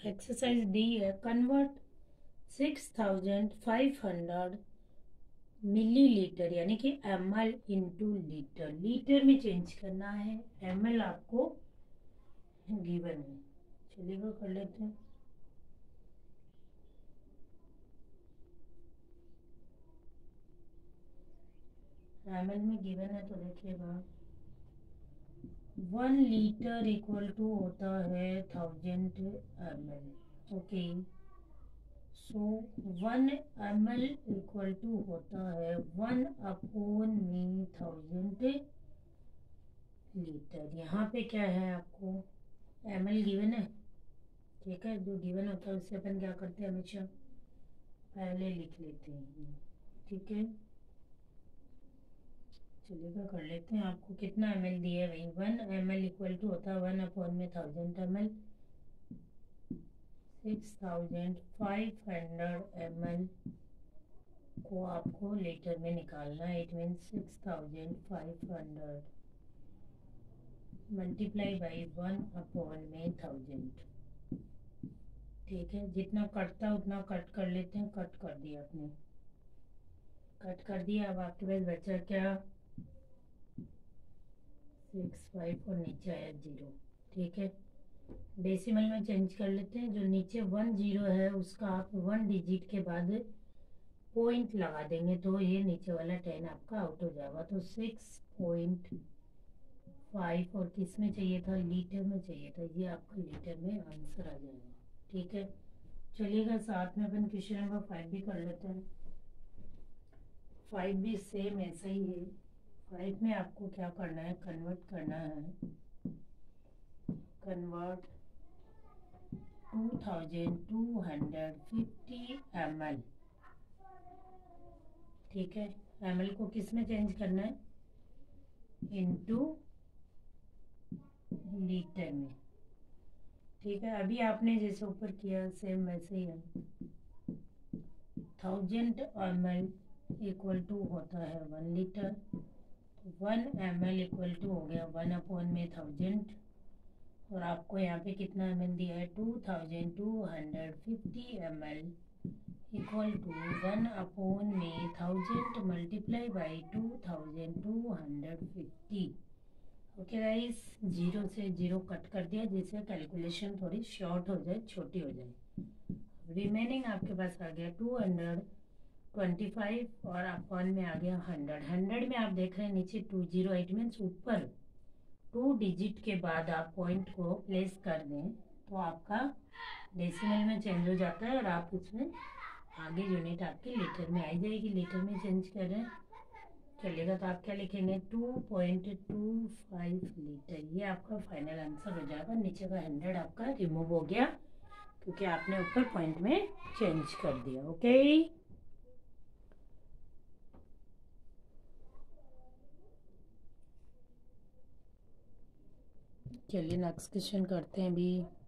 Exercise D है, convert 6500 millilitre यानी कि ml इंटू लीटर, लीटर में चेंज करना है। ml आपको गिवन है, चलिएगा कर लेते हैं। ml में गिवन है तो देखिएगा 1 लीटर इक्वल टू होता है 1000 ml। Okay, so 1 ml equal to होता है 1/में 1000 लीटर। यहाँ पे क्या है, आपको ml गिवन है, ठीक है। जो गिवन होता है उससे अपन क्या करते हैं, हमेशा पहले लिख लेते हैं, ठीक है। चलिएगा कर लेते हैं। आपको कितना ml दिया है भाई, 1 ml इक्वल टू होता है 1/में 1000 ml। 6500 ml को आपको लीटर में निकालना है। इट मीन 6500 मल्टीप्लाई बाई 1/में 1000, ठीक है। जितना कटता है उतना कट कर लेते हैं। कट कर दिया आपने, कट कर दिया। अब आपके पास बचा क्या, 65 और नीचे आया 0, ठीक है। डेसिमल में चेंज कर लेते हैं। जो नीचे 10 है उसका आप 1 डिजिट के बाद पॉइंट लगा देंगे तो ये नीचे वाला 10 आपका आउट हो जाएगा। तो 6.5 और किस में चाहिए था, लीटर में चाहिए था। ये आपका लीटर में आंसर आ जाएगा, ठीक है। चलिएगा साथ में अपन क्वेश्चन नंबर 5 भी कर लेते हैं। 5 भी सेम ऐसा ही है। 5 में आपको क्या करना है, कन्वर्ट करना है। कन्वर्ट 2250 ml, ठीक है। ml को किस में चेंज करना है, इनटू लीटर में, ठीक है। अभी आपने जैसे ऊपर किया सेम वैसे ही है। 1000 ml इक्वल टू होता है 1 लीटर। 1 ml इक्वल टू हो गया 1/में 1000। और आपको यहाँ पे कितना ml दिया है, 2250 ml इक्वल टू 1/में 1000 मल्टीप्लाई बाई 2250। ओके गाइस, 0 से 0 कट कर दिया जिससे कैलकुलेशन थोड़ी शॉर्ट हो जाए, छोटी हो जाए। रिमेनिंग आपके पास आ गया 225 और अपॉन में आ गया 100। 100 में आप देख रहे हैं नीचे 208 मीन्स ऊपर 2 डिजिट के बाद आप पॉइंट को प्लेस कर दें तो आपका डेसिमल में चेंज हो जाता है और आप उसमें आगे यूनिट आपके लीटर में आ जाएगी। लीटर में चेंज कर रहे हैं, चलेगा। तो आप क्या लिखेंगे, 2.25 लीटर। ये आपका फाइनल आंसर हो जाएगा। नीचे का 100 आपका रिमूव हो गया क्योंकि आपने ऊपर पॉइंट में चेंज कर दिया। ओके, चलिए नेक्स्ट क्वेश्चन करते हैं अभी।